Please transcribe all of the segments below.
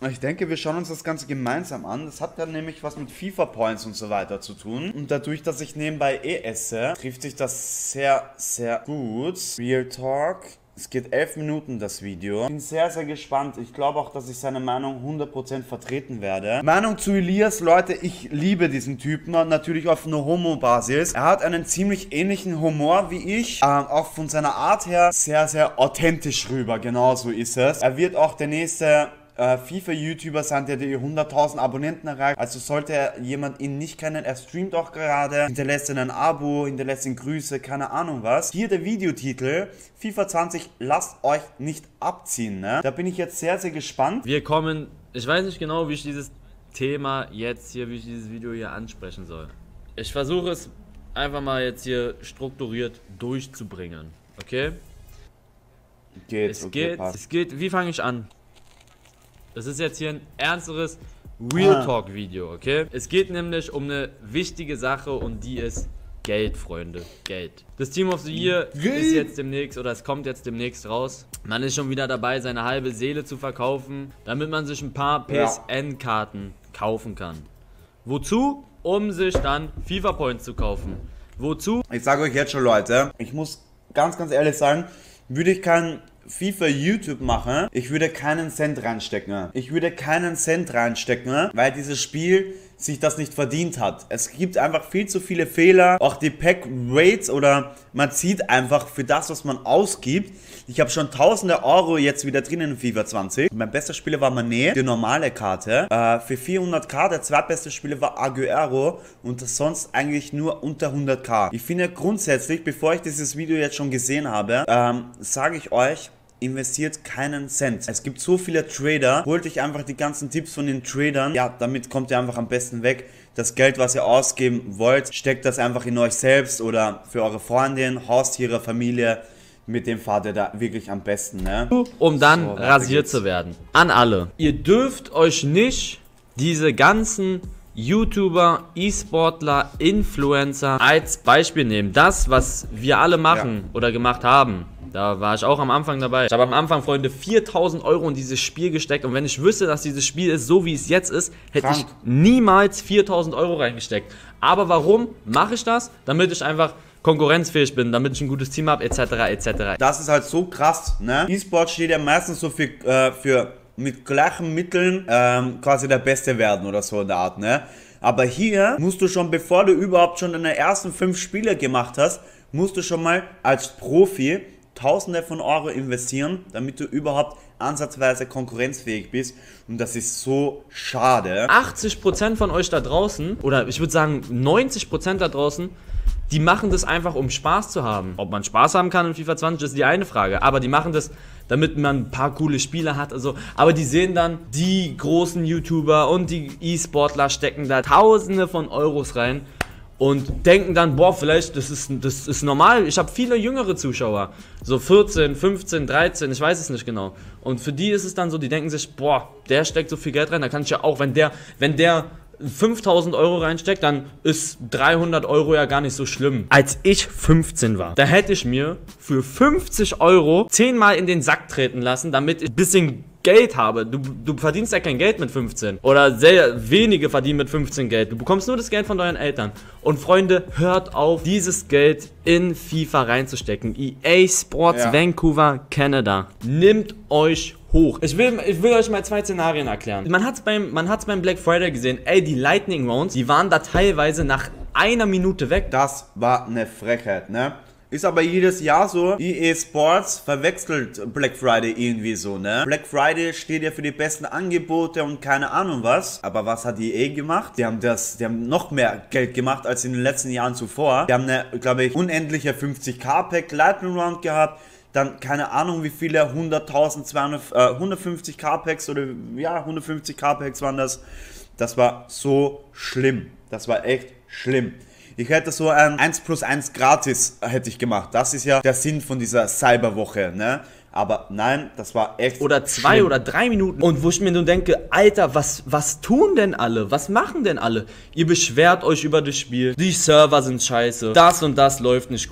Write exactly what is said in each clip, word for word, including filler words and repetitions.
Ich denke, wir schauen uns das Ganze gemeinsam an. Das hat dann nämlich was mit FIFA Points und so weiter zu tun. Und dadurch, dass ich nebenbei eh esse, trifft sich das sehr, sehr gut. Real Talk. Es geht elf Minuten, das Video. Ich bin sehr, sehr gespannt. Ich glaube auch, dass ich seine Meinung hundert Prozent vertreten werde. Meinung zu Elias, Leute, ich liebe diesen Typen. Natürlich auf einer Homo-Basis. Er hat einen ziemlich ähnlichen Humor wie ich. Ähm, auch von seiner Art her sehr, sehr authentisch rüber. Genau so ist es. Er wird auch der nächste Äh, FIFA-YouTuber sein, der die hunderttausend Abonnenten erreicht. Also sollte jemand ihn nicht kennen, er streamt auch gerade, hinterlässt ihn ein Abo, hinterlässt ihn Grüße, keine Ahnung was. Hier der Videotitel, FIFA zwanzig, lasst euch nicht abziehen, ne? Da bin ich jetzt sehr, sehr gespannt. Wir kommen, ich weiß nicht genau, wie ich dieses Thema jetzt hier, wie ich dieses Video hier ansprechen soll. Ich versuche es einfach mal jetzt hier strukturiert durchzubringen, okay? Geht, es okay, geht, passt. es geht, wie fange ich an? Das ist jetzt hier ein ernsteres Real Talk Video, okay? Es geht nämlich um eine wichtige Sache und die ist Geld, Freunde. Geld. Das Team of the Year Geld. ist jetzt demnächst, oder es kommt jetzt demnächst raus. Man ist schon wieder dabei, seine halbe Seele zu verkaufen, damit man sich ein paar P S N-Karten kaufen kann. Wozu? Um sich dann FIFA Points zu kaufen. Wozu? Ich sage euch jetzt schon, Leute, ich muss ganz, ganz ehrlich sagen, würde ich keinen FIFA YouTube machen, ich würde keinen Cent reinstecken. Ich würde keinen Cent reinstecken, weil dieses Spiel sich das nicht verdient hat. Es gibt einfach viel zu viele Fehler, auch die Pack Rates, oder man sieht einfach für das, was man ausgibt. Ich habe schon tausende Euro jetzt wieder drin in FIFA zwanzig. Mein bester Spieler war Mané, die normale Karte. Äh, für vierhunderttausend, der zweitbeste Spieler war Agüero und sonst eigentlich nur unter hunderttausend. Ich finde grundsätzlich, bevor ich dieses Video jetzt schon gesehen habe, ähm, sage ich euch, investiert keinen Cent. Es gibt so viele Trader, holt euch einfach die ganzen Tipps von den Tradern. Ja, damit kommt ihr einfach am besten weg. Das Geld, was ihr ausgeben wollt, steckt das einfach in euch selbst oder für eure Freundin, Haustiere, Familie. Mit dem fahrt ihr da wirklich am besten, ne? Um dann so, rasiert zu werden. An alle. Ihr dürft euch nicht diese ganzen YouTuber, E-Sportler, Influencer als Beispiel nehmen. Das, was wir alle machen ja. oder gemacht haben. Da war ich auch am Anfang dabei. Ich habe am Anfang, Freunde, viertausend Euro in dieses Spiel gesteckt. Und wenn ich wüsste, dass dieses Spiel ist, so wie es jetzt ist, hätte Krank. ich niemals viertausend Euro reingesteckt. Aber warum mache ich das? Damit ich einfach konkurrenzfähig bin, damit ich ein gutes Team habe, et cetera et cetera. Das ist halt so krass, ne? E-Sport steht ja meistens so für, äh, für mit gleichen Mitteln ähm, quasi der Beste werden oder so in der Art, ne? Aber hier musst du schon, bevor du überhaupt schon deine ersten fünf Spiele gemacht hast, musst du schon mal als Profi Tausende von Euro investieren, damit du überhaupt ansatzweise konkurrenzfähig bist. Und das ist so schade. achtzig Prozent von euch da draußen, oder ich würde sagen neunzig Prozent da draußen, die machen das einfach, um Spaß zu haben. Ob man Spaß haben kann in FIFA zwanzig, ist die eine Frage. Aber die machen das, damit man ein paar coole Spiele hat. Also, aber die sehen dann, die großen YouTuber und die E-Sportler stecken da Tausende von Euros rein. Und denken dann, boah, vielleicht, das ist, das ist normal. Ich habe viele jüngere Zuschauer. So vierzehn, fünfzehn, dreizehn, ich weiß es nicht genau. Und für die ist es dann so, die denken sich, boah, der steckt so viel Geld rein, da kann ich ja auch, wenn der, wenn der fünftausend Euro reinsteckt, dann ist dreihundert Euro ja gar nicht so schlimm. Als ich fünfzehn war, da hätte ich mir für fünfzig Euro zehnmal in den Sack treten lassen, damit ich ein bisschen Geld habe. Du, du verdienst ja kein Geld mit fünfzehn. Oder sehr wenige verdienen mit fünfzehn Geld. Du bekommst nur das Geld von deinen Eltern. Und Freunde, hört auf, dieses Geld in FIFA reinzustecken. E A Sports ja. Vancouver, Canada. Nimmt euch hoch. Ich will, ich will euch mal zwei Szenarien erklären. Man hat es beim, man hat's beim Black Friday gesehen. Ey, die Lightning Rounds, die waren da teilweise nach einer Minute weg. Das war eine Frechheit, ne? Ist aber jedes Jahr so. E A Sports verwechselt Black Friday irgendwie so, ne? Black Friday steht ja für die besten Angebote und keine Ahnung was. Aber was hat E A gemacht? Die haben das, die haben noch mehr Geld gemacht als in den letzten Jahren zuvor. Die haben eine, glaube ich, unendliche fünfzig K Pack Lightning Round gehabt. Dann keine Ahnung wie viele, hunderttausend, zweihundert, äh, hundertfünfzig K Packs oder ja, hundertfünfzig K Packs waren das. Das war so schlimm. Das war echt schlimm. Ich hätte so ein eins plus eins gratis hätte ich gemacht. Das ist ja der Sinn von dieser Cyberwoche, ne? Aber nein, das war echt Oder zwei schlimm. oder drei Minuten. Und wo ich mir nur denke, Alter, was, was tun denn alle? Was machen denn alle? Ihr beschwert euch über das Spiel. Die Server sind scheiße. Das und das läuft nicht gut.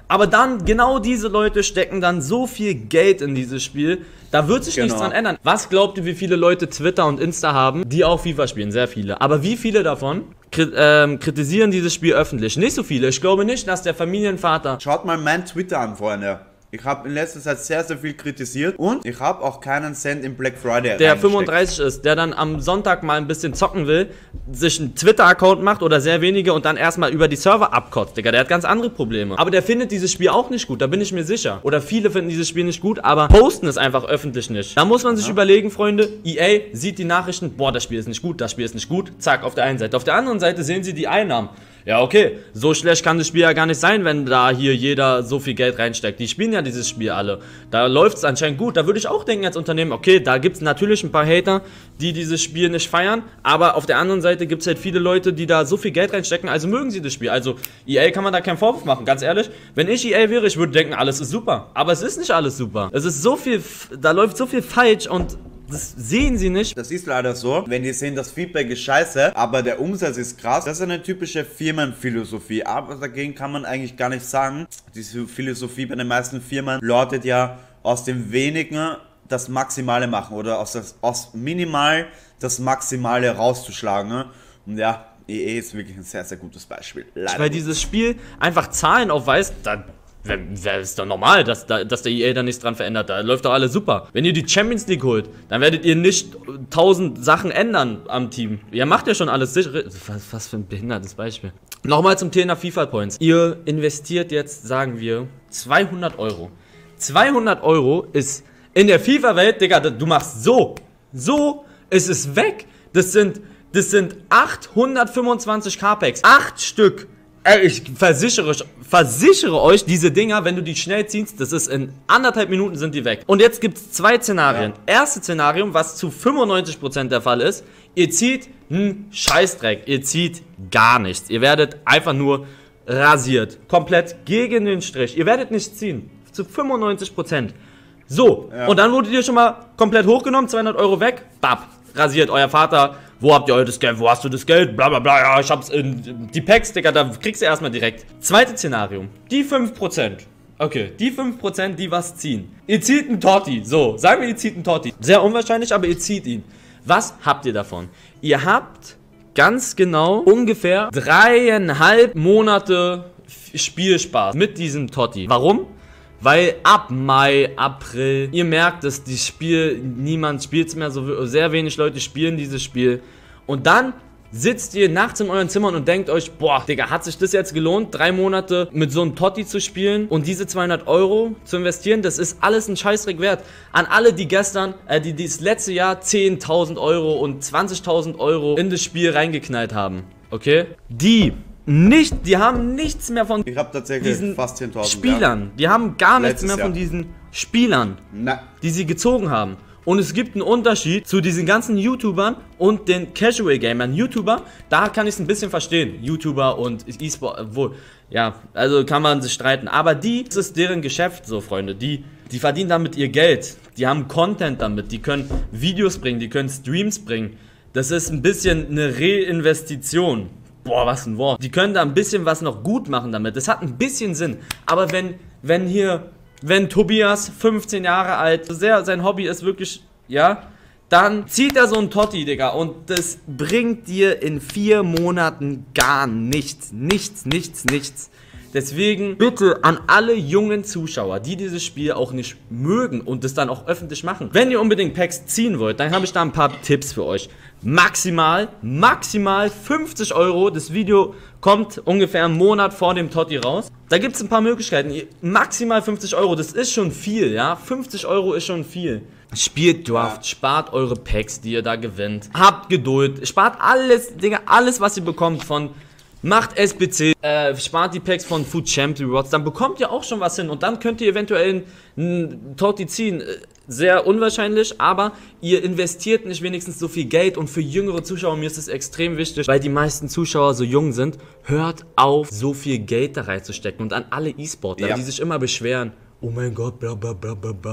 Aber dann, genau diese Leute stecken dann so viel Geld in dieses Spiel, da wird sich Genau. nichts dran ändern. Was glaubt ihr, wie viele Leute Twitter und Insta haben, die auch FIFA spielen? Sehr viele. Aber wie viele davon kri ähm, kritisieren dieses Spiel öffentlich? Nicht so viele. Ich glaube nicht, dass der Familienvater... Schaut mal mein Twitter an, Freunde. Ich habe in letzter Zeit sehr, sehr viel kritisiert und ich habe auch keinen Cent im Black Friday der reingesteckt. fünfunddreißig ist, der dann am Sonntag mal ein bisschen zocken will, sich einen Twitter-Account macht oder sehr wenige und dann erstmal über die Server abkotzt, Digga. Der hat ganz andere Probleme. Aber der findet dieses Spiel auch nicht gut, da bin ich mir sicher. Oder viele finden dieses Spiel nicht gut, aber posten es einfach öffentlich nicht. Da muss man sich Ja. überlegen, Freunde, E A sieht die Nachrichten, boah, das Spiel ist nicht gut, das Spiel ist nicht gut, zack, auf der einen Seite. Auf der anderen Seite sehen sie die Einnahmen. Ja, okay, so schlecht kann das Spiel ja gar nicht sein, wenn da hier jeder so viel Geld reinsteckt. Die spielen ja dieses Spiel alle. Da läuft es anscheinend gut. Da würde ich auch denken als Unternehmen, okay, da gibt es natürlich ein paar Hater, die dieses Spiel nicht feiern. Aber auf der anderen Seite gibt es halt viele Leute, die da so viel Geld reinstecken, also mögen sie das Spiel. Also E A kann man da keinen Vorwurf machen, ganz ehrlich. Wenn ich E A wäre, ich würde denken, alles ist super. Aber es ist nicht alles super. Es ist so viel, da läuft so viel falsch und... das sehen sie nicht. Das ist leider so, wenn die sehen, das Feedback ist scheiße, aber der Umsatz ist krass. Das ist eine typische Firmenphilosophie, aber dagegen kann man eigentlich gar nicht sagen. Diese Philosophie bei den meisten Firmen lautet ja, aus dem Wenigen das Maximale machen oder aus, das, aus minimal das Maximale rauszuschlagen. Und ja, E A ist wirklich ein sehr, sehr gutes Beispiel. Leider. Weil dieses Spiel einfach Zahlen aufweist, dann wäre es doch normal, dass, da, dass der E A da nichts dran verändert. Da läuft doch alles super. Wenn ihr die Champions League holt, dann werdet ihr nicht tausend Sachen ändern am Team. Ihr macht ja schon alles sicher. Was, was für ein behindertes Beispiel. Nochmal zum Thema FIFA Points. Ihr investiert jetzt, sagen wir, zweihundert Euro. zweihundert Euro ist in der FIFA-Welt, Digga, du machst so, so, es ist weg. Das sind, das sind achthundertfünfundzwanzig K-Packs. Acht Stück. Ey, ich versichere, versichere euch, diese Dinger, wenn du die schnell ziehst, das ist in anderthalb Minuten sind die weg. Und jetzt gibt es zwei Szenarien. Ja. Erste Szenario, was zu fünfundneunzig Prozent der Fall ist, ihr zieht einen Scheißdreck, ihr zieht gar nichts. Ihr werdet einfach nur rasiert, komplett gegen den Strich. Ihr werdet nichts ziehen, zu fünfundneunzig Prozent. So, ja. Und dann wurdet ihr schon mal komplett hochgenommen, zweihundert Euro weg, bap, rasiert, euer Vater. Wo habt ihr euer das Geld? Wo hast du das Geld? Blablabla, bla, bla, ja, ich hab's in die Packs, Digga, da kriegst du erstmal direkt. Zweites Szenario, die fünf Prozent. Okay, die fünf Prozent, die was ziehen. Ihr zieht einen Totti, so, sagen wir, ihr zieht einen Totti. Sehr unwahrscheinlich, aber ihr zieht ihn. Was habt ihr davon? Ihr habt ganz genau ungefähr dreieinhalb Monate Spielspaß mit diesem Totti. Warum? Weil ab Mai, April, ihr merkt, dass das Spiel, niemand spielt es mehr, so sehr wenig Leute spielen dieses Spiel. Und dann sitzt ihr nachts in euren Zimmern und denkt euch, boah, Digga, hat sich das jetzt gelohnt, drei Monate mit so einem Totti zu spielen und diese zweihundert Euro zu investieren? Das ist alles ein Scheißdreck wert. An alle, die gestern, äh, die dieses letzte Jahr zehntausend Euro und zwanzigtausend Euro in das Spiel reingeknallt haben, okay? Die... Nicht, die haben nichts mehr von ich hab tatsächlich diesen fast zehntausend Spielern. Ja. Die haben gar nichts Letztes mehr von Jahr. diesen Spielern, Na. die sie gezogen haben. Und es gibt einen Unterschied zu diesen ganzen YouTubern und den Casual-Gamern. YouTuber, da kann ich es ein bisschen verstehen. YouTuber und E-Sport, wohl, ja, also kann man sich streiten. Aber die, das ist deren Geschäft, so Freunde. Die, die verdienen damit ihr Geld. Die haben Content damit. Die können Videos bringen, die können Streams bringen. Das ist ein bisschen eine Reinvestition. Boah, was ein Wort. Die können da ein bisschen was noch gut machen damit. Das hat ein bisschen Sinn. Aber wenn, wenn hier, wenn Tobias fünfzehn Jahre alt, so sehr sein Hobby ist wirklich, ja, dann zieht er so ein Totti, Digga. Und das bringt dir in vier Monaten gar nichts. Nichts, nichts, nichts. Deswegen bitte an alle jungen Zuschauer, die dieses Spiel auch nicht mögen und das dann auch öffentlich machen. Wenn ihr unbedingt Packs ziehen wollt, dann habe ich da ein paar Tipps für euch. Maximal, maximal fünfzig Euro. Das Video kommt ungefähr einen Monat vor dem Totti raus. Da gibt es ein paar Möglichkeiten. Maximal fünfzig Euro, das ist schon viel, ja. fünfzig Euro ist schon viel. Spielt Draft, spart eure Packs, die ihr da gewinnt. Habt Geduld, spart alles, Digga, alles, was ihr bekommt von... Macht S B C, äh, spart die Packs von Food Champ Rewards, dann bekommt ihr auch schon was hin und dann könnt ihr eventuell einen Totti ziehen. Sehr unwahrscheinlich, aber ihr investiert nicht wenigstens so viel Geld und für jüngere Zuschauer, mir ist das extrem wichtig, weil die meisten Zuschauer so jung sind, hört auf, so viel Geld da reinzustecken und an alle E-Sportler, ja. die sich immer beschweren, oh mein Gott, bla bla bla bla bla.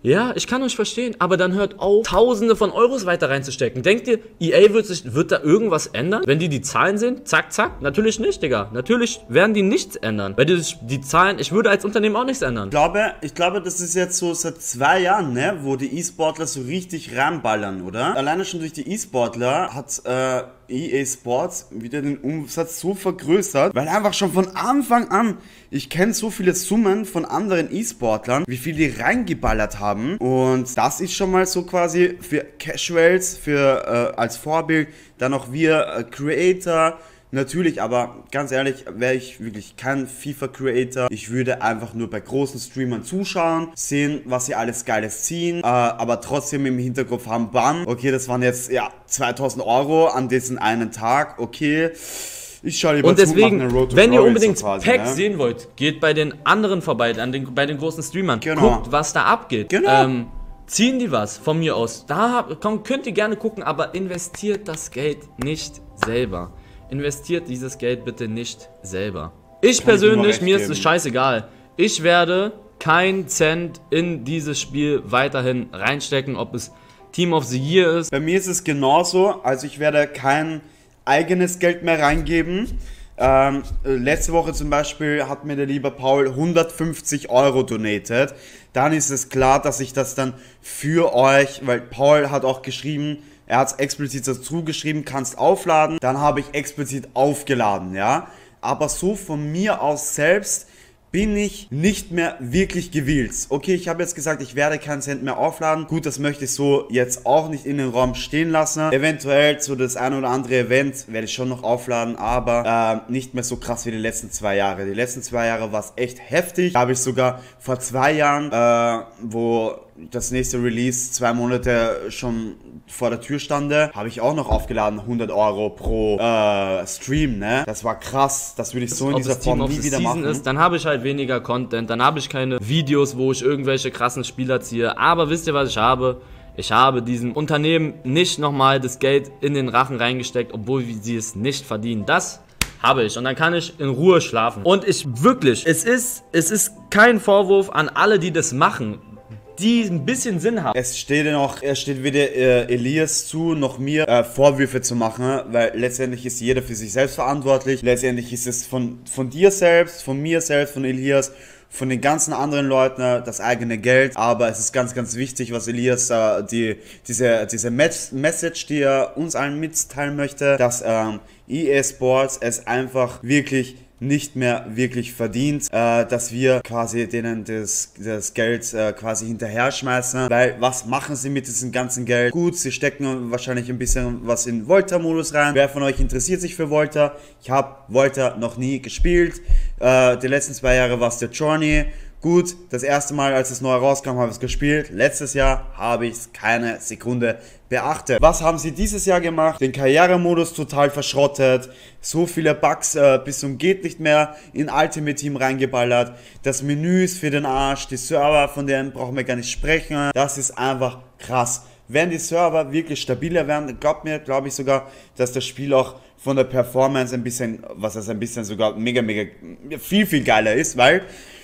Ja, ich kann euch verstehen, aber dann hört auf, Tausende von Euros weiter reinzustecken. Denkt ihr, E A wird sich, wird da irgendwas ändern, wenn die die Zahlen sehen? Zack, zack. Natürlich nicht, Digga. Natürlich werden die nichts ändern. Weil die, die Zahlen, ich würde als Unternehmen auch nichts ändern. Ich glaube, ich glaube, das ist jetzt so seit zwei Jahren, ne, wo die E-Sportler so richtig reinballern, oder? Alleine schon durch die E-Sportler hat äh, E A Sports wieder den Umsatz so vergrößert, weil einfach schon von Anfang an, ich kenne so viele Summen von anderen E-Sportlern, wie viel die reingeballert haben, und das ist schon mal so quasi für Casuals, für äh, als Vorbild, dann auch wir äh, Creator. Natürlich, aber ganz ehrlich, wäre ich wirklich kein FIFA-Creator. Ich würde einfach nur bei großen Streamern zuschauen, sehen, was sie alles Geiles ziehen, äh, aber trotzdem im Hinterkopf haben, bam, okay, das waren jetzt ja zweitausend Euro an diesen einen Tag, okay. Ich schaue lieber und deswegen, zu, Road to wenn ihr Glory unbedingt so quasi, Packs ne? sehen wollt, geht bei den anderen vorbei, an den, bei den großen Streamern. Genau. Guckt, was da abgeht. Genau. Ähm, ziehen die was von mir aus. Da komm, könnt ihr gerne gucken, aber investiert das Geld nicht selber. Investiert dieses Geld bitte nicht selber. Ich Kann persönlich, ich mir geben. ist es scheißegal. Ich werde keinen Cent in dieses Spiel weiterhin reinstecken, ob es Team of the Year ist. Bei mir ist es genauso, also ich werde kein eigenes Geld mehr reingeben. Ähm, letzte Woche zum Beispiel hat mir der liebe Paul hundertfünfzig Euro donated. Dann ist es klar, dass ich das dann für euch, weil Paul hat auch geschrieben, er hat es explizit dazu geschrieben, kannst aufladen. Dann habe ich explizit aufgeladen, ja. Aber so von mir aus selbst bin ich nicht mehr wirklich gewillt. Okay, ich habe jetzt gesagt, ich werde keinen Cent mehr aufladen. Gut, das möchte ich so jetzt auch nicht in den Raum stehen lassen. Eventuell so das ein oder andere Event werde ich schon noch aufladen, aber äh, nicht mehr so krass wie die letzten zwei Jahre. Die letzten zwei Jahre war es echt heftig. Da habe ich sogar vor zwei Jahren, äh, wo das nächste Release zwei Monate schon vor der Tür stande, habe ich auch noch aufgeladen, hundert Euro pro äh, Stream, ne? Das war krass, das würde ich so in Ob dieser es Team Form of nie the wieder Season machen. ist, dann habe ich halt weniger Content, dann habe ich keine Videos, wo ich irgendwelche krassen Spieler ziehe, aber wisst ihr, was ich habe? Ich habe diesem Unternehmen nicht nochmal das Geld in den Rachen reingesteckt, obwohl sie es nicht verdienen. Das habe ich und dann kann ich in Ruhe schlafen. Und ich wirklich, es ist, es ist kein Vorwurf an alle, die das machen, die ein bisschen Sinn haben. Es steht noch, es steht weder äh, Elias zu, noch mir äh, Vorwürfe zu machen, weil letztendlich ist jeder für sich selbst verantwortlich. Letztendlich ist es von, von dir selbst, von mir selbst, von Elias, von den ganzen anderen Leuten das eigene Geld. Aber es ist ganz, ganz wichtig, was Elias, äh, die, diese, diese Message, die er uns allen mitteilen möchte, dass ähm, E A Sports es einfach wirklich nicht mehr wirklich verdient, äh, dass wir quasi denen das, das Geld äh, quasi hinterher schmeißen, weil was machen sie mit diesem ganzen Geld? Gut, sie stecken wahrscheinlich ein bisschen was in Volta-Modus rein. Wer von euch interessiert sich für Volta? Ich habe Volta noch nie gespielt. Äh, die letzten zwei Jahre war es der Journey. Gut, das erste Mal, als es neu rauskam, habe ich es gespielt. Letztes Jahr habe ich es keine Sekunde beachtet. Was haben sie dieses Jahr gemacht? Den Karrieremodus total verschrottet. So viele Bugs äh, bis zum geht nicht mehr in Ultimate Team reingeballert. Das Menü ist für den Arsch. Die Server, von denen brauchen wir gar nicht sprechen. Das ist einfach krass. Wenn die Server wirklich stabiler werden, glaubt mir, glaube ich sogar, dass das Spiel auch von der Performance ein bisschen, was das ein bisschen sogar mega, mega, viel, viel geiler ist, weil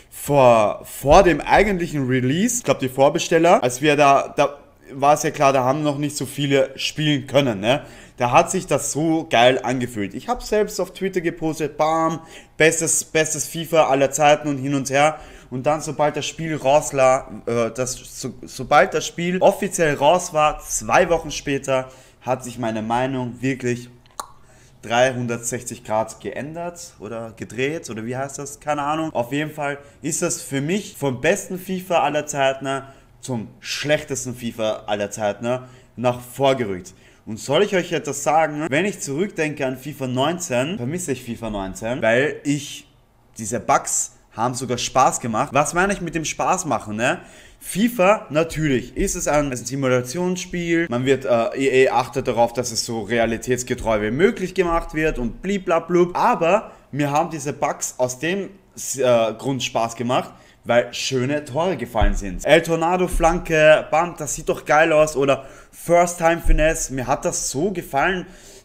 Vor, vor dem eigentlichen Release, ich glaube die Vorbesteller, als wir da, da war es ja klar, da haben noch nicht so viele spielen können, ne? Da hat sich das so geil angefühlt. Ich habe selbst auf Twitter gepostet, bam, bestes, bestes FIFA aller Zeiten und hin und her. Und dann, sobald das Spiel raus war, äh, das, so, sobald das Spiel offiziell raus war, zwei Wochen später, hat sich meine Meinung wirklich dreihundertsechzig Grad geändert oder gedreht oder wie heißt das? Keine Ahnung. Auf jeden Fall ist das für mich vom besten FIFA aller Zeiten zum schlechtesten FIFA aller Zeiten nach vorgerückt. Und soll ich euch etwas sagen? Wenn ich zurückdenke an FIFA neunzehn, vermisse ich FIFA neunzehn, weil ich diese Bugs haben sogar Spaß gemacht. Was meine ich mit dem Spaß machen, ne? FIFA, natürlich, ist es ein, ein Simulationsspiel. Man wird, äh, E A achtet darauf, dass es so realitätsgetreu wie möglich gemacht wird und bliblablub. Aber mir haben diese Bugs aus dem äh, Grund Spaß gemacht, weil schöne Tore gefallen sind. El Tornado Flanke, bam, das sieht doch geil aus. Oder First Time Finesse, mir hat das so gefallen,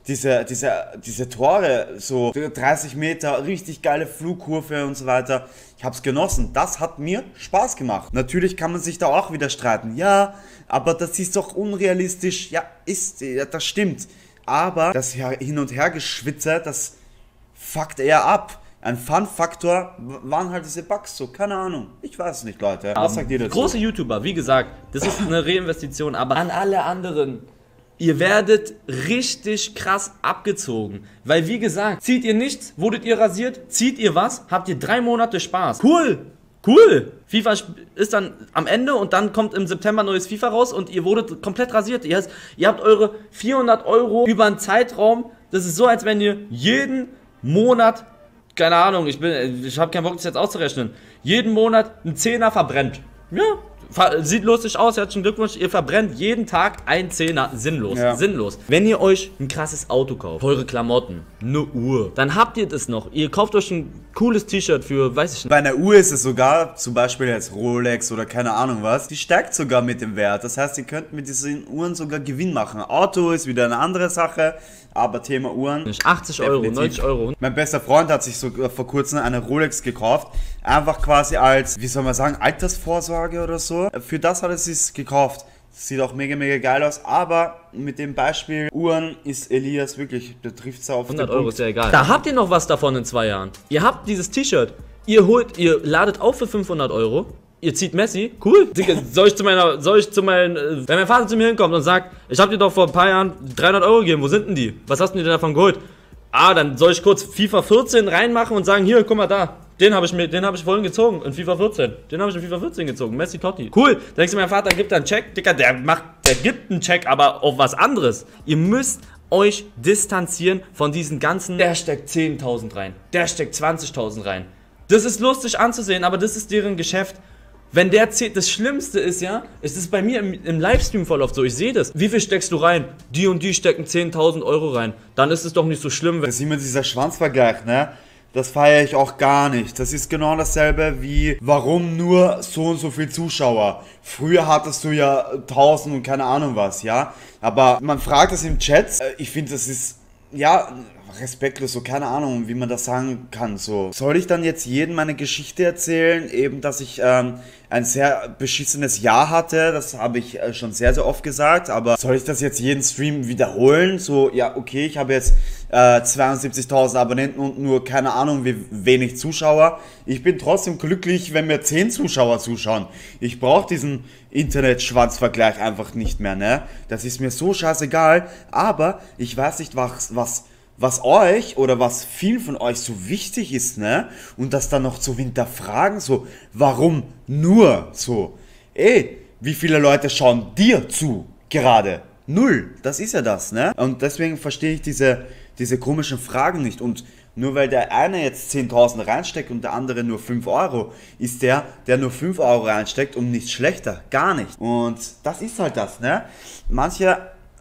diese, diese, diese Tore, so dreißig Meter, richtig geile Flugkurve und so weiter. Ich hab's genossen. Das hat mir Spaß gemacht. Natürlich kann man sich da auch wieder streiten. Ja, aber das ist doch unrealistisch. Ja, ist, ja, das stimmt. Aber das Hin- und Hergeschwitze, das fuckt eher ab. Ein Fun-Faktor waren halt diese Bugs so, keine Ahnung. Ich weiß es nicht, Leute. Was um, sagt ihr dazu? Große YouTuber, wie gesagt, das ist eine Reinvestition, aber an alle anderen, ihr werdet richtig krass abgezogen. Weil wie gesagt, zieht ihr nichts, wurdet ihr rasiert, zieht ihr was, habt ihr drei Monate Spaß. Cool! Cool! FIFA ist dann am Ende und dann kommt im September neues FIFA raus und ihr wurdet komplett rasiert. Ihr, ihr habt eure vierhundert Euro über einen Zeitraum. Das ist so, als wenn ihr jeden Monat, keine Ahnung, ich, bin, ich habe keinen Bock, das jetzt auszurechnen, jeden Monat einen Zehner verbrennt. Ja, sieht lustig aus, herzlichen Glückwunsch, ihr verbrennt jeden Tag einen Zehner, sinnlos, ja. sinnlos. Wenn ihr euch ein krasses Auto kauft, teure Klamotten, eine Uhr, dann habt ihr das noch. Ihr kauft euch ein cooles T-Shirt für, weiß ich nicht. Bei einer Uhr ist es sogar, zum Beispiel jetzt Rolex oder keine Ahnung was, die steigt sogar mit dem Wert. Das heißt, ihr könnt mit diesen Uhren sogar Gewinn machen. Auto ist wieder eine andere Sache, aber Thema Uhren. achtzig Euro, definitiv. neunzig Euro. Mein bester Freund hat sich sogar vor kurzem eine Rolex gekauft. Einfach quasi als, wie soll man sagen, Altersvorsorge oder so. Für das hat er sich gekauft. Sieht auch mega, mega geil aus, aber mit dem Beispiel Uhren ist Elias wirklich, der trifft es auf hundert Euro ist ja egal. Da habt ihr noch was davon in zwei Jahren. Ihr habt dieses T-Shirt, ihr holt, ihr ladet auf für fünfhundert Euro, ihr zieht Messi, cool. Digga, soll ich zu meiner, soll ich zu meinen, äh, wenn mein Vater zu mir hinkommt und sagt, ich hab dir doch vor ein paar Jahren dreihundert Euro gegeben, wo sind denn die? Was hast du dir davon geholt? Ah, dann soll ich kurz FIFA vierzehn reinmachen und sagen, hier, guck mal da. Den habe ich mir, den habe ich vorhin gezogen in FIFA vierzehn. Den habe ich in FIFA vierzehn gezogen. Messi Totti. Cool. Da denkst du, mein Vater gibt einen Check. Digga, der macht, der gibt einen Check, aber auf was anderes. Ihr müsst euch distanzieren von diesen ganzen, der steckt zehntausend rein. Der steckt zwanzigtausend rein. Das ist lustig anzusehen, aber das ist deren Geschäft. Wenn der zählt, das Schlimmste ist ja, es ist bei mir im, im Livestream voll oft so, ich sehe das. Wie viel steckst du rein? Die und die stecken zehntausend Euro rein. Dann ist es doch nicht so schlimm. Das ist immer dieser Schwanzvergleich, ne? Das feiere ich auch gar nicht. Das ist genau dasselbe wie, warum nur so und so viel Zuschauer? Früher hattest du ja tausend und keine Ahnung was, ja? Aber man fragt das im Chat. Ich finde, das ist, ja, respektlos, so keine Ahnung, wie man das sagen kann. So, soll ich dann jetzt jedem meine Geschichte erzählen? Eben, dass ich ähm, ein sehr beschissenes Jahr hatte. Das habe ich äh, schon sehr, sehr oft gesagt. Aber soll ich das jetzt jeden Stream wiederholen? So, ja, okay, ich habe jetzt äh, zweiundsiebzigtausend Abonnenten und nur keine Ahnung, wie wenig Zuschauer. Ich bin trotzdem glücklich, wenn mir zehn Zuschauer zuschauen. Ich brauche diesen Internet-Schwanzvergleich einfach nicht mehr, ne? Das ist mir so scheißegal. Aber ich weiß nicht, was... was was euch oder was vielen von euch so wichtig ist, ne? Und das dann noch zu hinterfragen, so, warum nur so? Ey, wie viele Leute schauen dir zu gerade? Null, das ist ja das, ne? Und deswegen verstehe ich diese, diese komischen Fragen nicht. Und nur weil der eine jetzt zehntausend reinsteckt und der andere nur fünf Euro, ist der, der nur fünf Euro reinsteckt und nicht schlechter. Gar nicht. Und das ist halt das, ne? Manche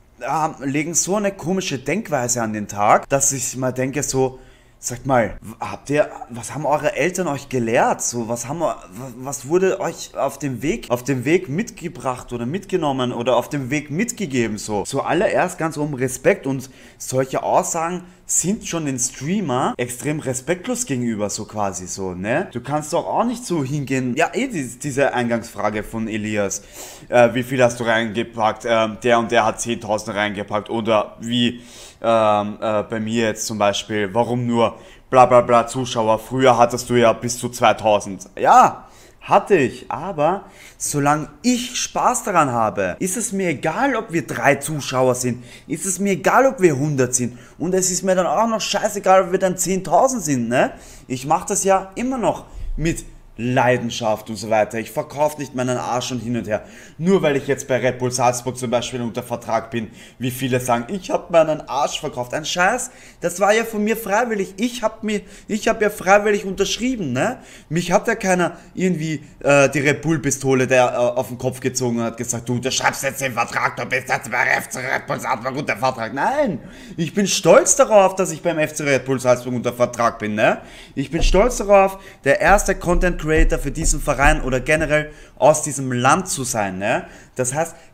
legen so eine komische Denkweise an den Tag, dass ich mal denke so, sagt mal, habt ihr, was haben eure Eltern euch gelehrt? So, was haben, was wurde euch auf dem Weg, auf dem Weg mitgebracht oder mitgenommen oder auf dem Weg mitgegeben? So, zuallererst ganz um Respekt, und solche Aussagen sind schon den Streamer extrem respektlos gegenüber, so quasi so, ne? Du kannst doch auch nicht so hingehen, ja, eh, die, diese Eingangsfrage von Elias, äh, wie viel hast du reingepackt, ähm, der und der hat zehntausend reingepackt, oder wie, ähm, äh, bei mir jetzt zum Beispiel, warum nur bla bla bla Zuschauer, früher hattest du ja bis zu zweitausend, ja, hatte ich, aber solange ich Spaß daran habe, ist es mir egal, ob wir drei Zuschauer sind, ist es mir egal, ob wir hundert sind, und es ist mir dann auch noch scheißegal, ob wir dann zehntausend sind, ne? Ich mache das ja immer noch mit Leidenschaft und so weiter. Ich verkaufe nicht meinen Arsch und hin und her. Nur weil ich jetzt bei Red Bull Salzburg zum Beispiel unter Vertrag bin, wie viele sagen, ich habe meinen Arsch verkauft. Ein Scheiß, das war ja von mir freiwillig. Ich habe mir, ich habe ja freiwillig unterschrieben, ne? Mich hat ja keiner irgendwie äh, die Red Bull Pistole der äh, auf den Kopf gezogen und hat gesagt, du unterschreibst jetzt den Vertrag, du bist jetzt bei F C Red Bull Salzburg unter Vertrag. Nein, ich bin stolz darauf, dass ich beim F C Red Bull Salzburg unter Vertrag bin, ne? Ich bin stolz darauf, der erste Content Creator für diesen Verein oder generell aus diesem Land zu sein, ne? Das heißt,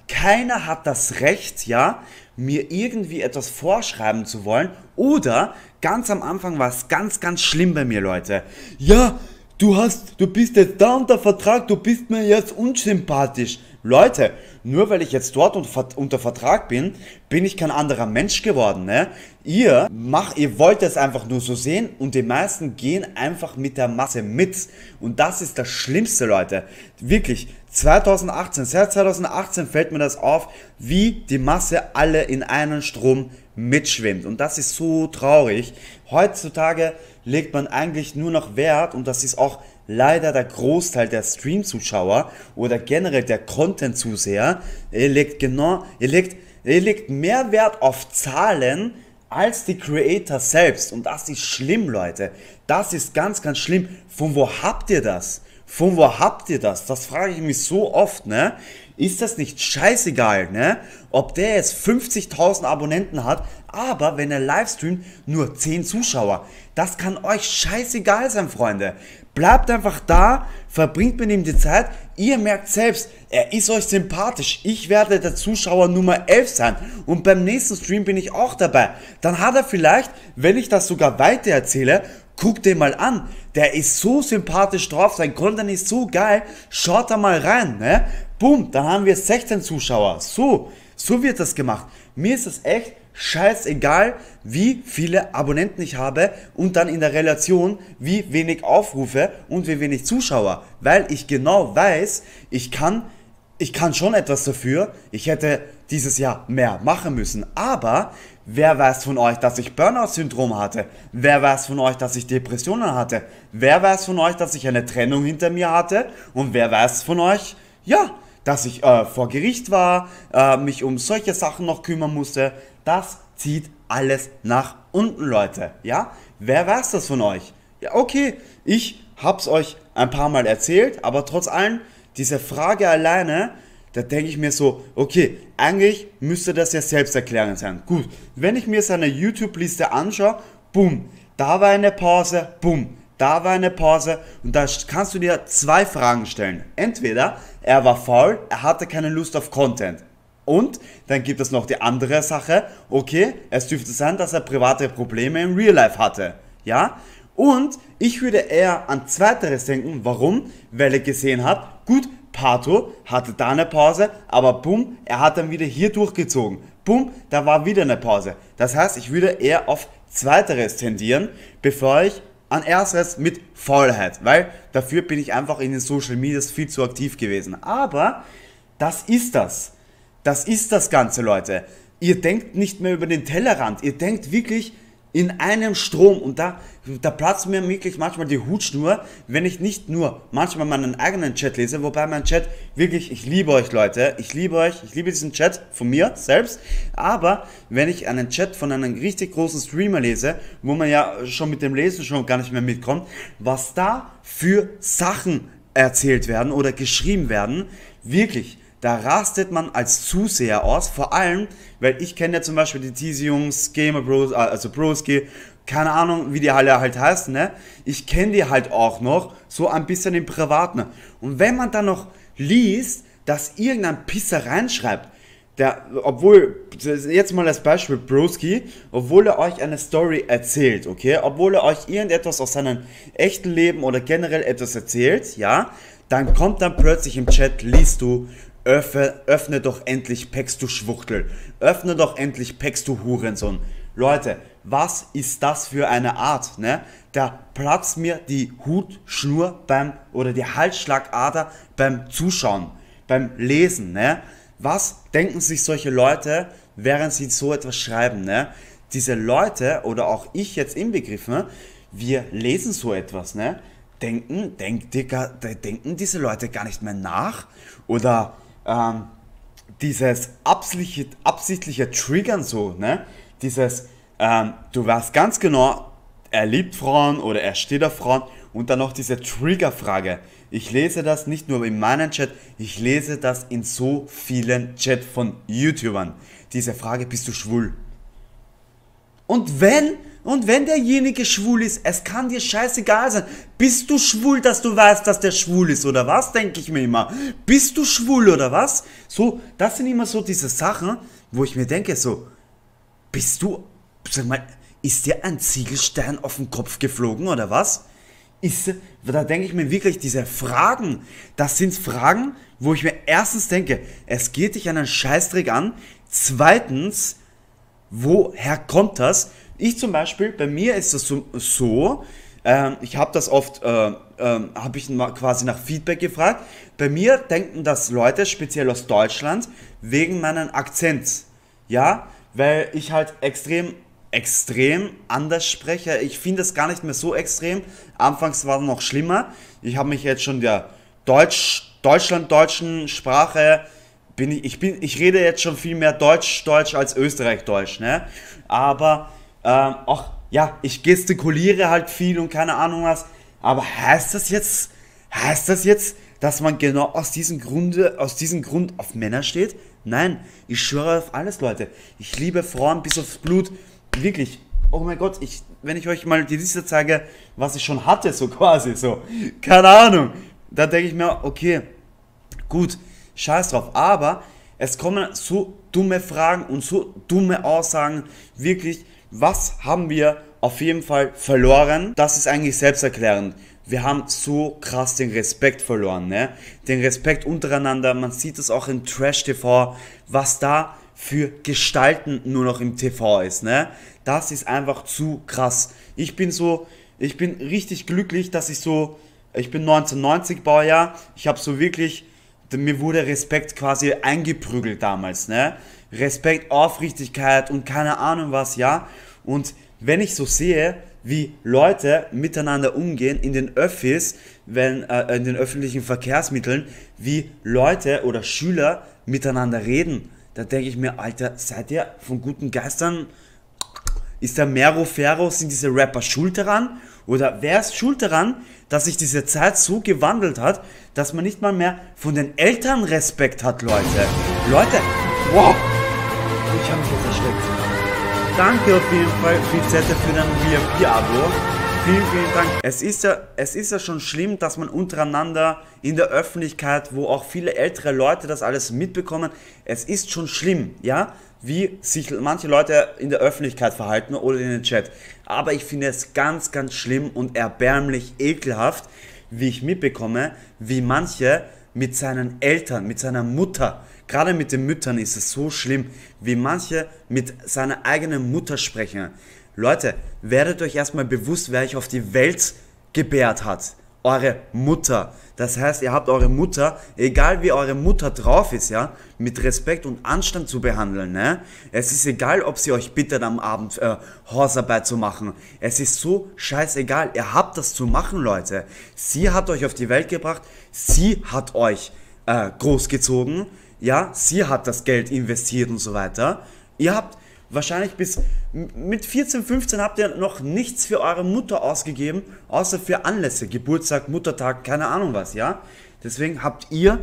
keiner hat das Recht, ja, mir irgendwie etwas vorschreiben zu wollen. Oder ganz am Anfang war es ganz, ganz schlimm bei mir, Leute. Ja, du hast, du bist jetzt da unter Vertrag, du bist mir jetzt unsympathisch. Leute, nur weil ich jetzt dort unter Vertrag bin, bin ich kein anderer Mensch geworden, ne? Ihr macht, ihr wollt es einfach nur so sehen und die meisten gehen einfach mit der Masse mit. Und das ist das Schlimmste, Leute. Wirklich, zwanzig achtzehn, seit zwanzig achtzehn fällt mir das auf, wie die Masse alle in einen Strom mitschwimmt. Und das ist so traurig. Heutzutage legt man eigentlich nur noch Wert, und das ist auch leider der Großteil der Stream-Zuschauer oder generell der Content-Zuseher, ihr legt genau, ihr legt, ihr legt mehr Wert auf Zahlen als die Creator selbst. Und das ist schlimm, Leute. Das ist ganz, ganz schlimm. Von wo habt ihr das? Von wo habt ihr das? Das frage ich mich so oft, ne? Ist das nicht scheißegal, ne? Ob der jetzt fünfzigtausend Abonnenten hat, aber wenn er livestreamt, nur zehn Zuschauer. Das kann euch scheißegal sein, Freunde. Bleibt einfach da, verbringt mit ihm die Zeit. Ihr merkt selbst, er ist euch sympathisch. Ich werde der Zuschauer Nummer elf sein. Und beim nächsten Stream bin ich auch dabei. Dann hat er vielleicht, wenn ich das sogar weiter erzähle, guckt den mal an. Der ist so sympathisch drauf, sein Content ist so geil. Schaut da mal rein, ne? Boom, dann haben wir sechzehn Zuschauer. So, so wird das gemacht. Mir ist es echt scheißegal, wie viele Abonnenten ich habe und dann in der Relation, wie wenig Aufrufe und wie wenig Zuschauer. Weil ich genau weiß, ich kann, ich kann schon etwas dafür. Ich hätte dieses Jahr mehr machen müssen. Aber wer weiß von euch, dass ich Burnout-Syndrom hatte? Wer weiß von euch, dass ich Depressionen hatte? Wer weiß von euch, dass ich eine Trennung hinter mir hatte? Und wer weiß von euch, ja, dass ich äh, vor Gericht war, äh, mich um solche Sachen noch kümmern musste? Das zieht alles nach unten, Leute. Ja? Wer weiß das von euch? Ja, okay, ich hab's euch ein paar Mal erzählt, aber trotz allem, diese Frage alleine, da denke ich mir so, okay, eigentlich müsste das ja selbsterklärend sein. Gut, wenn ich mir seine YouTube-Liste anschaue, boom, da war eine Pause, boom, da war eine Pause, und da kannst du dir zwei Fragen stellen. Entweder er war faul, er hatte keine Lust auf Content. Und dann gibt es noch die andere Sache, okay, es dürfte sein, dass er private Probleme im Real Life hatte. Ja? Und ich würde eher an Zweiteres denken. Warum? Weil er gesehen hat, gut, Pato hatte da eine Pause, aber bumm, er hat dann wieder hier durchgezogen. Bumm, da war wieder eine Pause. Das heißt, ich würde eher auf Zweiteres tendieren, bevor ich an Ersteres mit Faulheit, weil dafür bin ich einfach in den Social Medias viel zu aktiv gewesen. Aber das ist das. Das ist das Ganze, Leute. Ihr denkt nicht mehr über den Tellerrand, ihr denkt wirklich in einem Strom, und da, da platzt mir wirklich manchmal die Hutschnur, wenn ich nicht nur manchmal meinen eigenen Chat lese, wobei mein Chat wirklich, ich liebe euch, Leute, ich liebe euch, ich liebe diesen Chat von mir selbst, aber wenn ich einen Chat von einem richtig großen Streamer lese, wo man ja schon mit dem Lesen schon gar nicht mehr mitkommt, was da für Sachen erzählt werden oder geschrieben werden, wirklich, da rastet man als Zuseher aus, vor allem, weil ich kenne ja zum Beispiel die Teasy-Jungs, Gamer Bros, also Broski, keine Ahnung, wie die alle halt heißen, ne? Ich kenne die halt auch noch, so ein bisschen im Privaten. Und wenn man dann noch liest, dass irgendein Pisser reinschreibt, der, obwohl, jetzt mal als Beispiel Broski, obwohl er euch eine Story erzählt, okay, obwohl er euch irgendetwas aus seinem echten Leben oder generell etwas erzählt, ja, dann kommt dann plötzlich im Chat, liest du, Öffne, öffne doch endlich Pex, du Schwuchtel. Öffne doch endlich Pex, du Hurensohn. Leute, was ist das für eine Art, ne? Da platzt mir die Hutschnur beim, oder die Halsschlagader beim Zuschauen, beim Lesen, ne? Was denken sich solche Leute, während sie so etwas schreiben, ne? Diese Leute, oder auch ich jetzt inbegriffen, wir lesen so etwas, ne? Denken, denk, Digga, denken diese Leute gar nicht mehr nach? Oder ähm, dieses absichtliche, absichtliche Triggern so, ne? Dieses, ähm, du weißt ganz genau, er liebt Frauen oder er steht auf Frauen, und dann noch diese Triggerfrage. Ich lese das nicht nur in meinem Chat, ich lese das in so vielen Chats von YouTubern. Diese Frage, bist du schwul? Und wenn, Und wenn derjenige schwul ist, es kann dir scheißegal sein. Bist du schwul, dass du weißt, dass der schwul ist, oder was? Denke ich mir immer. Bist du schwul, oder was? So, das sind immer so diese Sachen, wo ich mir denke, so, bist du, sag mal, ist dir ein Ziegelstein auf den Kopf geflogen, oder was? Ist, da denke ich mir wirklich, diese Fragen, das sind Fragen, wo ich mir erstens denke, es geht dich einen Scheißdreck an. Zweitens, woher kommt das? Ich zum Beispiel, bei mir ist das so, so ähm, ich habe das oft, äh, äh, habe ich quasi nach Feedback gefragt. Bei mir denken das Leute, speziell aus Deutschland, wegen meinem Akzent. Ja, weil ich halt extrem, extrem anders spreche. Ich finde es gar nicht mehr so extrem. Anfangs war es noch schlimmer. Ich habe mich jetzt schon der Deutsch, Deutschland-deutschen Sprache, bin ich, ich, bin, ich rede jetzt schon viel mehr Deutsch-Deutsch als Österreich-Deutsch, ne? Aber, ähm, auch, ja, ich gestikuliere halt viel und keine Ahnung was. Aber heißt das jetzt, heißt das jetzt, dass man genau aus diesem Grunde, aus diesem Grund auf Männer steht? Nein, ich schwöre auf alles, Leute. Ich liebe Frauen bis aufs Blut. Wirklich. Oh mein Gott, ich, wenn ich euch mal die Liste zeige, was ich schon hatte, so quasi, so. Keine Ahnung. Da denke ich mir, okay, gut, scheiß drauf. Aber es kommen so dumme Fragen und so dumme Aussagen. Wirklich, was haben wir auf jeden Fall verloren? Das ist eigentlich selbsterklärend. Wir haben so krass den Respekt verloren, ne? Den Respekt untereinander. Man sieht es auch im Trash-T V, was da für Gestalten nur noch im T V ist, ne? Das ist einfach zu krass. Ich bin so, ich bin richtig glücklich, dass ich so, ich bin neunzehnhundertneunzig Baujahr, ich habe so wirklich, mir wurde Respekt quasi eingeprügelt damals, ne? Respekt, Aufrichtigkeit und keine Ahnung was, ja? Und wenn ich so sehe, wie Leute miteinander umgehen in den Öffis, wenn, äh, in den öffentlichen Verkehrsmitteln, wie Leute oder Schüler miteinander reden, da denke ich mir, Alter, seid ihr von guten Geistern? Ist der Mero Ferro, sind diese Rapper schuld daran? Oder wer ist schuld daran, dass sich diese Zeit so gewandelt hat, dass man nicht mal mehr von den Eltern Respekt hat, Leute? Leute, wow, ich habe mich jetzt erschreckt. Danke auf jeden Fall, Pizette, für dein V I P-Abo. Vielen, vielen Dank. Es ist, ja, es ist ja schon schlimm, dass man untereinander in der Öffentlichkeit, wo auch viele ältere Leute das alles mitbekommen, es ist schon schlimm, ja, wie sich manche Leute in der Öffentlichkeit verhalten oder in den Chat. Aber ich finde es ganz, ganz schlimm und erbärmlich ekelhaft, wie ich mitbekomme, wie manche mit seinen Eltern, mit seiner Mutter, gerade mit den Müttern ist es so schlimm, wie manche mit seiner eigenen Mutter sprechen. Leute, werdet euch erstmal bewusst, wer euch auf die Welt gebärt hat. Eure Mutter. Das heißt, ihr habt eure Mutter, egal wie eure Mutter drauf ist, ja, mit Respekt und Anstand zu behandeln, ne? Es ist egal, ob sie euch bittet, am Abend äh, Hausarbeit zu machen. Es ist so scheißegal. Ihr habt das zu machen, Leute. Sie hat euch auf die Welt gebracht. Sie hat euch äh, großgezogen. Ja, sie hat das Geld investiert und so weiter. Ihr habt wahrscheinlich bis mit vierzehn, fünfzehn habt ihr noch nichts für eure Mutter ausgegeben, außer für Anlässe, Geburtstag, Muttertag, keine Ahnung was, ja. Deswegen habt ihr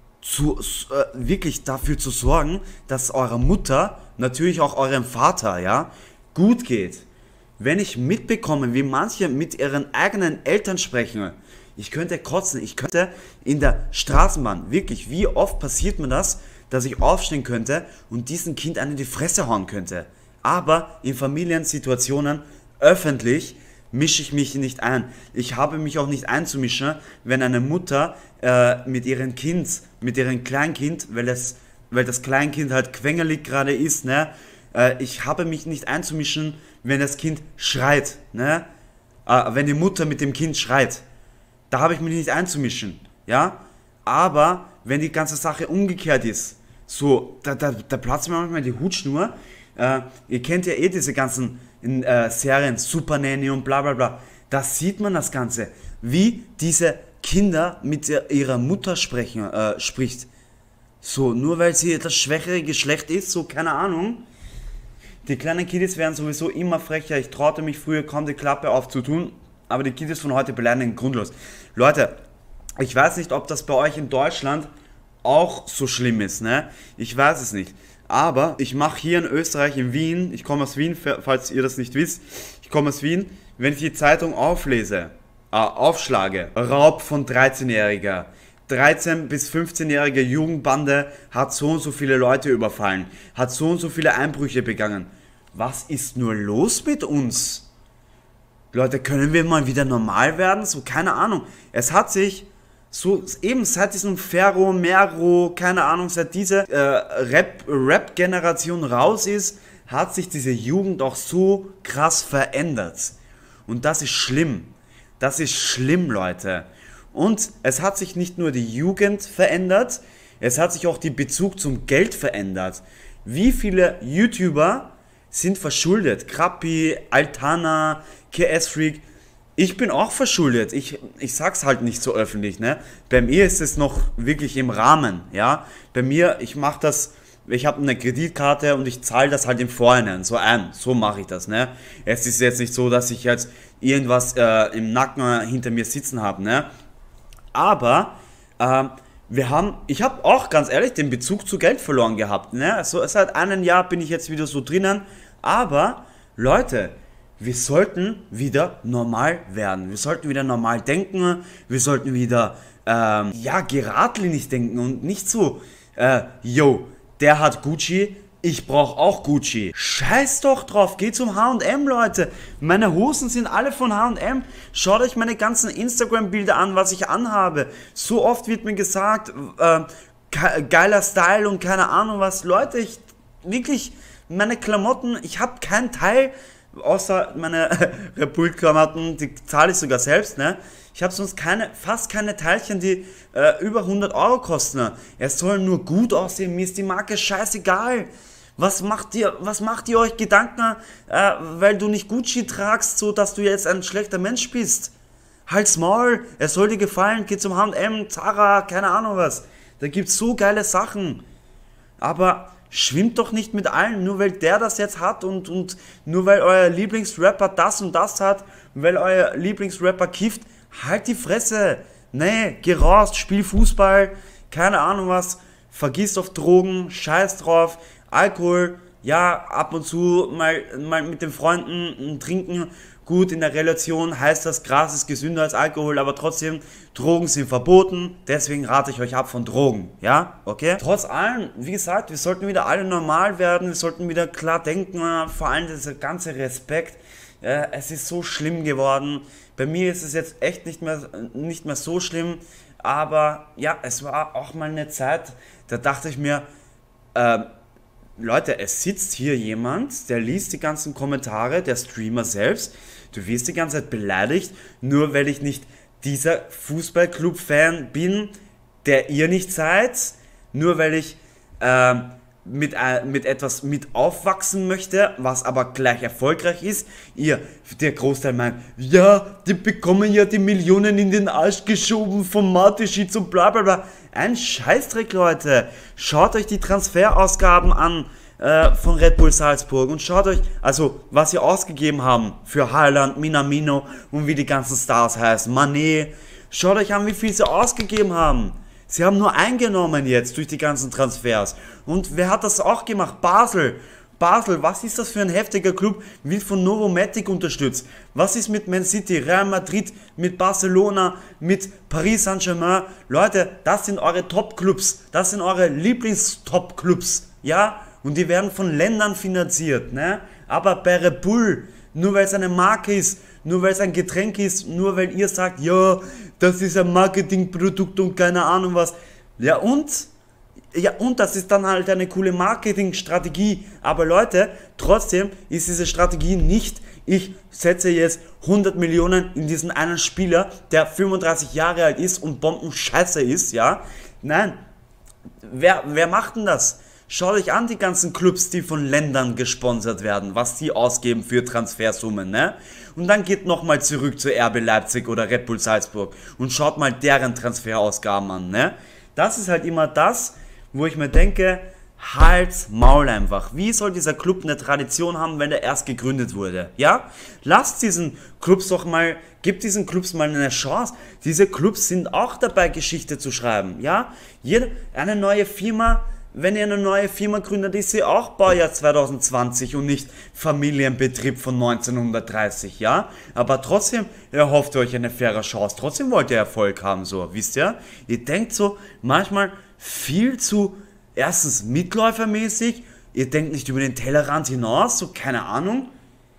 zu, äh, wirklich dafür zu sorgen, dass eurer Mutter, natürlich auch eurem Vater, ja, gut geht. Wenn ich mitbekomme, wie manche mit ihren eigenen Eltern sprechen, ich könnte kotzen, ich könnte in der Straßenbahn, wirklich, wie oft passiert mir das, dass ich aufstehen könnte und diesem Kind einen in die Fresse hauen könnte. Aber in Familiensituationen öffentlich mische ich mich nicht ein. Ich habe mich auch nicht einzumischen, wenn eine Mutter äh, mit ihrem Kind, mit ihrem Kleinkind, weil das, weil das Kleinkind halt quengelig gerade ist, ne? Äh, ich habe mich nicht einzumischen, wenn das Kind schreit, ne? Äh, wenn die Mutter mit dem Kind schreit. Da habe ich mich nicht einzumischen, ja? Aber wenn die ganze Sache umgekehrt ist, so, da, da, da platzt mir manchmal die Hutschnur. Äh, ihr kennt ja eh diese ganzen in, äh, Serien, Super Nanny und bla bla bla. Da sieht man das Ganze, wie diese Kinder mit ihrer Mutter sprechen, äh, spricht. So, nur weil sie das schwächere Geschlecht ist, so, keine Ahnung. Die kleinen Kiddies werden sowieso immer frecher. Ich traute mich früher kaum die Klappe aufzutun, aber die Kiddies von heute beleidigen grundlos. Leute, ich weiß nicht, ob das bei euch in Deutschland auch so schlimm ist, ne? Ich weiß es nicht. Aber ich mache hier in Österreich, in Wien, ich komme aus Wien, falls ihr das nicht wisst, ich komme aus Wien, wenn ich die Zeitung auflese, äh, aufschlage, Raub von dreizehnjähriger, dreizehn- bis fünfzehnjährige Jugendbande hat so und so viele Leute überfallen, hat so und so viele Einbrüche begangen. Was ist nur los mit uns? Leute, können wir mal wieder normal werden? So, keine Ahnung. Es hat sich so, eben seit diesem Ferro, Mero, keine Ahnung, seit diese äh, Rap, Rap-Generation raus ist, hat sich diese Jugend auch so krass verändert. Und das ist schlimm. Das ist schlimm, Leute. Und es hat sich nicht nur die Jugend verändert, es hat sich auch der Bezug zum Geld verändert. Wie viele YouTuber sind verschuldet? Krappi, Altana, K S-Freak. Ich bin auch verschuldet. Ich, ich sag's halt nicht so öffentlich, ne? Bei mir ist es noch wirklich im Rahmen, ja? Bei mir, ich mach das, ich habe eine Kreditkarte und ich zahle das halt im Vorhinein so ein. So mache ich das, ne? Es ist jetzt nicht so, dass ich jetzt irgendwas äh, im Nacken hinter mir sitzen habe, ne? Aber ähm, wir haben, ich habe auch ganz ehrlich den Bezug zu Geld verloren gehabt. Ne? Also seit einem Jahr bin ich jetzt wieder so drinnen. Aber Leute, wir sollten wieder normal werden. Wir sollten wieder normal denken. Wir sollten wieder ähm, ja, geradlinig denken und nicht so, äh, yo, der hat Gucci, ich brauche auch Gucci. Scheiß doch drauf, geht zum H und M, Leute. Meine Hosen sind alle von H und M. Schaut euch meine ganzen Instagram-Bilder an, was ich anhabe. So oft wird mir gesagt, äh, geiler Style und keine Ahnung was. Leute, ich wirklich, meine Klamotten, ich habe keinen Teil, außer meine Repult-Klamotten, die zahle ich sogar selbst, ne? Ich habe sonst keine, fast keine Teilchen, die äh, über hundert Euro kosten. Es soll nur gut aussehen, mir ist die Marke scheißegal. Was macht ihr, was macht ihr euch Gedanken, äh, weil du nicht Gucci tragst, so dass du jetzt ein schlechter Mensch bist? Halt's Maul, es soll dir gefallen, geh zum H und M, Zara, keine Ahnung was. Da gibt's so geile Sachen. Aber schwimmt doch nicht mit allen, nur weil der das jetzt hat und, und nur weil euer Lieblingsrapper das und das hat, und weil euer Lieblingsrapper kifft, halt die Fresse. Nee, geh raus, spiel Fußball, keine Ahnung was, vergiss auf Drogen, scheiß drauf, Alkohol, ja, ab und zu mal, mal mit den Freunden trinken, gut, in der Relation heißt das, Gras ist gesünder als Alkohol, aber trotzdem, Drogen sind verboten, deswegen rate ich euch ab von Drogen, ja, okay? Trotz allem, wie gesagt, wir sollten wieder alle normal werden, wir sollten wieder klar denken, vor allem dieser ganze Respekt, äh, es ist so schlimm geworden, bei mir ist es jetzt echt nicht mehr, nicht mehr so schlimm, aber ja, es war auch mal eine Zeit, da dachte ich mir, äh, Leute, es sitzt hier jemand, der liest die ganzen Kommentare, der Streamer selbst. Du wirst die ganze Zeit beleidigt, nur weil ich nicht dieser Fußballclub-Fan bin, der ihr nicht seid. Nur weil ich äh, mit, äh, mit etwas mit aufwachsen möchte, was aber gleich erfolgreich ist. Ihr, der Großteil meint, ja, die bekommen ja die Millionen in den Arsch geschoben vom Mateschitz und bla bla bla. Ein Scheißdreck, Leute. Schaut euch die Transferausgaben an äh, von Red Bull Salzburg und schaut euch, also was sie ausgegeben haben für Haaland, Minamino und wie die ganzen Stars heißen, Mané. Schaut euch an, wie viel sie ausgegeben haben. Sie haben nur eingenommen jetzt durch die ganzen Transfers. Und wer hat das auch gemacht? Basel. Basel, was ist das für ein heftiger Club? Wird von Novomatic unterstützt. Was ist mit Man City, Real Madrid, mit Barcelona, mit Paris Saint-Germain? Leute, das sind eure Top-Clubs. Das sind eure Lieblings-Top-Clubs. Ja? Und die werden von Ländern finanziert. Ne? Aber bei Red Bull, nur weil es eine Marke ist, nur weil es ein Getränk ist, nur weil ihr sagt, ja, das ist ein Marketingprodukt und keine Ahnung was. Ja und? Ja, und das ist dann halt eine coole Marketingstrategie. Aber Leute, trotzdem ist diese Strategie nicht, ich setze jetzt hundert Millionen in diesen einen Spieler, der fünfunddreißig Jahre alt ist und bombenscheiße ist, ja. Nein, wer, wer macht denn das? Schaut euch an, die ganzen Clubs, die von Ländern gesponsert werden, was die ausgeben für Transfersummen, ne? Und dann geht nochmal zurück zu R B Leipzig oder Red Bull Salzburg und schaut mal deren Transferausgaben an, ne? Das ist halt immer das, wo ich mir denke, Hals, Maul einfach. Wie soll dieser Club eine Tradition haben, wenn er erst gegründet wurde? Ja? Lasst diesen Clubs doch mal, gebt diesen Clubs mal eine Chance. Diese Clubs sind auch dabei, Geschichte zu schreiben. Ja? Jede, eine neue Firma wenn ihr eine neue Firma gründet, ist sie auch Baujahr zwanzig zwanzig und nicht Familienbetrieb von neunzehnhundertdreißig, ja? Aber trotzdem erhofft ihr euch eine faire Chance, trotzdem wollt ihr Erfolg haben, so, wisst ihr? Ihr denkt so manchmal viel zu, erstens mitläufermäßig, ihr denkt nicht über den Tellerrand hinaus, so, keine Ahnung.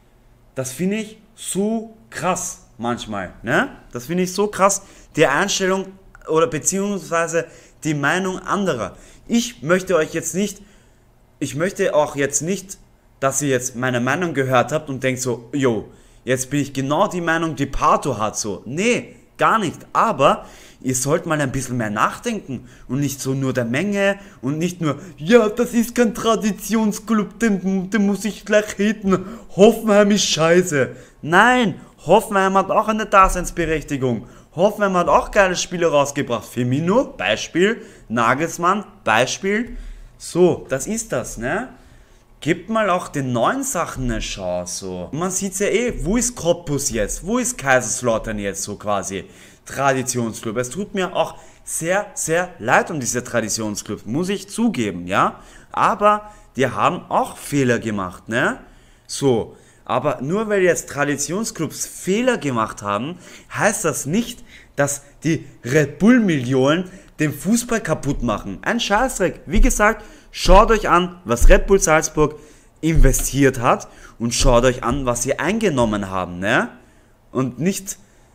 Das finde ich so krass manchmal, ne? Das finde ich so krass, die Einstellung oder beziehungsweise die Meinung anderer. Ich möchte euch jetzt nicht, ich möchte auch jetzt nicht, dass ihr jetzt meine Meinung gehört habt und denkt so, yo, jetzt bin ich genau die Meinung, die Pato hat, so. Nee, gar nicht, aber ihr sollt mal ein bisschen mehr nachdenken und nicht so nur der Menge und nicht nur, ja, das ist kein Traditionsclub, den, den muss ich gleich haten, Hoffenheim ist scheiße. Nein, Hoffenheim hat auch eine Daseinsberechtigung. Hoffenheim hat auch geile Spiele rausgebracht. Firmino, Beispiel. Nagelsmann, Beispiel. So, das ist das, ne? Gebt mal auch den neuen Sachen eine Chance, so. Man sieht's ja eh, wo ist Cottbus jetzt? Wo ist Kaiserslautern jetzt, so quasi? Traditionsclub. Es tut mir auch sehr, sehr leid um diese Traditionsclub, muss ich zugeben, ja? Aber die haben auch Fehler gemacht, ne? So. Aber nur weil jetzt Traditionsclubs Fehler gemacht haben, heißt das nicht, dass die Red Bull-Millionen den Fußball kaputt machen. Ein Scheißdreck. Wie gesagt, schaut euch an, was Red Bull Salzburg investiert hat und schaut euch an, was sie eingenommen haben, ne? Und nicht,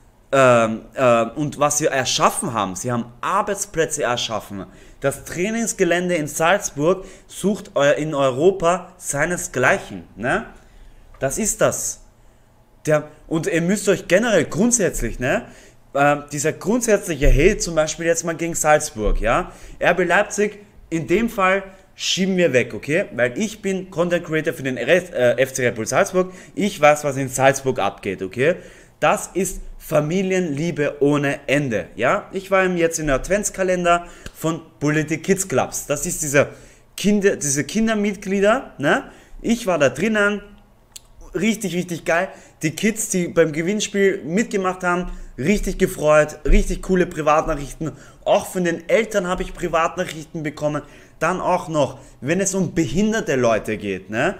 ähm, äh, und was sie erschaffen haben. Sie haben Arbeitsplätze erschaffen. Das Trainingsgelände in Salzburg sucht in Europa seinesgleichen, ne? Das ist das. Der, und ihr müsst euch generell grundsätzlich, ne, äh, dieser grundsätzliche Hate zum Beispiel jetzt mal gegen Salzburg, ja, R B Leipzig, in dem Fall schieben wir weg, okay, weil ich bin Content Creator für den äh, F C Red Bull Salzburg, ich weiß, was in Salzburg abgeht, okay, das ist Familienliebe ohne Ende, ja, ich war jetzt in der Adventskalender von Politik Kids Clubs, das ist dieser Kinder, diese Kindermitglieder, ne, ich war da drinnen. Richtig, richtig geil. Die Kids, die beim Gewinnspiel mitgemacht haben, richtig gefreut, richtig coole Privatnachrichten. Auch von den Eltern habe ich Privatnachrichten bekommen. Dann auch noch, wenn es um behinderte Leute geht, ne?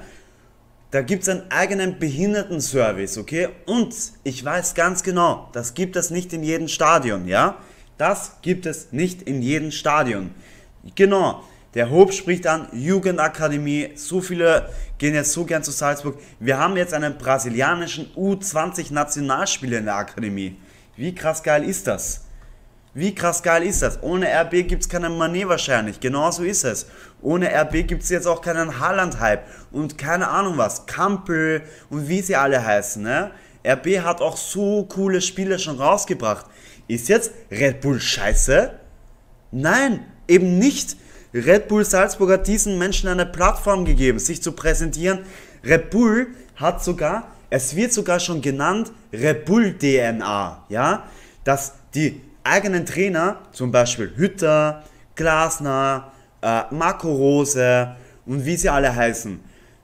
Da gibt es einen eigenen Behindertenservice, okay? Und ich weiß ganz genau, das gibt es nicht in jedem Stadion, ja? Das gibt es nicht in jedem Stadion. Genau. Der Hope spricht an, Jugendakademie, so viele gehen jetzt so gern zu Salzburg. Wir haben jetzt einen brasilianischen U zwanzig Nationalspieler in der Akademie. Wie krass geil ist das? Wie krass geil ist das? Ohne R B gibt es keinen Mané wahrscheinlich, genau so ist es. Ohne R B gibt es jetzt auch keinen Haaland-Hype und keine Ahnung was, Kampel und wie sie alle heißen, ne? R B hat auch so coole Spiele schon rausgebracht. Ist jetzt Red Bull scheiße? Nein, eben nicht. Red Bull Salzburg hat diesen Menschen eine Plattform gegeben, sich zu präsentieren. Red Bull hat sogar, es wird sogar schon genannt, Red Bull D N A, ja, dass die eigenen Trainer, zum Beispiel Hütter, Glasner, äh, Marco Rose und wie sie alle heißen,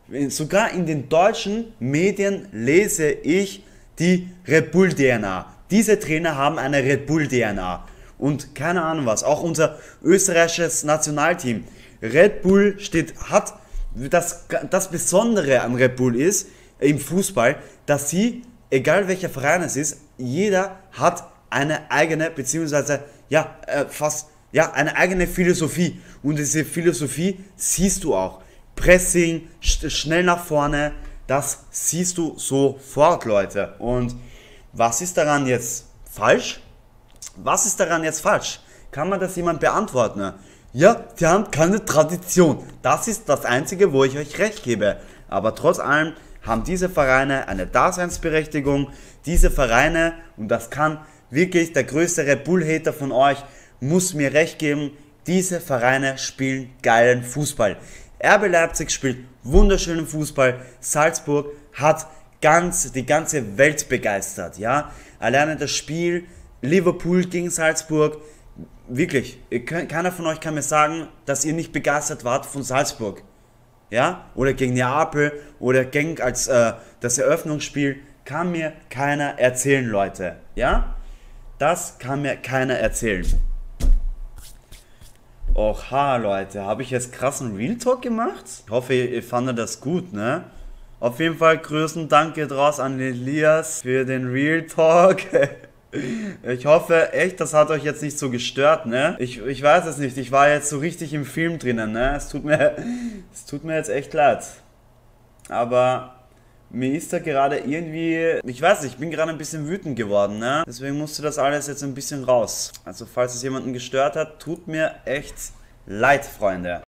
sogar in den deutschen Medien lese ich die Red Bull D N A. Diese Trainer haben eine Red Bull D N A. Und keine Ahnung was, auch unser österreichisches Nationalteam. Red Bull steht, hat, das, das Besondere an Red Bull ist, im Fußball, dass sie, egal welcher Verein es ist, jeder hat eine eigene, beziehungsweise, ja, äh, fast, ja, eine eigene Philosophie. Und diese Philosophie siehst du auch. Pressing, sch- schnell nach vorne, das siehst du sofort, Leute. Und was ist daran jetzt falsch? Was ist daran jetzt falsch? Kann man das jemand beantworten? Ja, die haben keine Tradition. Das ist das Einzige, wo ich euch recht gebe. Aber trotz allem haben diese Vereine eine Daseinsberechtigung. Diese Vereine, und das kann wirklich der größte Red Bull-Hater von euch, muss mir recht geben, diese Vereine spielen geilen Fußball. R B Leipzig spielt wunderschönen Fußball. Salzburg hat ganz, die ganze Welt begeistert. Ja? Alleine das Spiel Liverpool gegen Salzburg, wirklich, keiner von euch kann mir sagen, dass ihr nicht begeistert wart von Salzburg, ja, oder gegen Neapel, oder Genk als äh, das Eröffnungsspiel, kann mir keiner erzählen, Leute, ja, das kann mir keiner erzählen. Oha, Leute, habe ich jetzt krassen Real Talk gemacht? Ich hoffe, ihr, ihr fandet das gut, ne? Auf jeden Fall größten Dank geht raus an Elias für den Real Talk. Ich hoffe echt, das hat euch jetzt nicht so gestört, ne? Ich, ich weiß es nicht, ich war jetzt so richtig im Film drinnen, ne? Es tut mir, es tut mir jetzt echt leid. Aber mir ist da gerade irgendwie, ich weiß nicht, ich bin gerade ein bisschen wütend geworden, ne? Deswegen musste das alles jetzt ein bisschen raus. Also falls es jemanden gestört hat, tut mir echt leid, Freunde.